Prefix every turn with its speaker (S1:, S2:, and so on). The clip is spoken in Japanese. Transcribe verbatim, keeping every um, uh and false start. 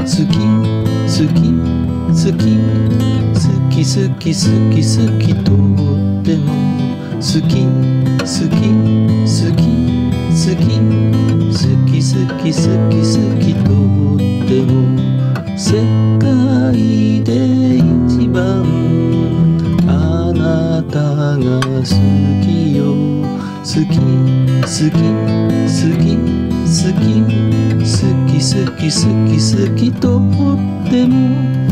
S1: 好き好き好き好き好き好き好きとっても好き好き好き好き好き好き好き好きとっても世界で一番あなたが好きよ好き好き好き好き好き好き好き好きとっても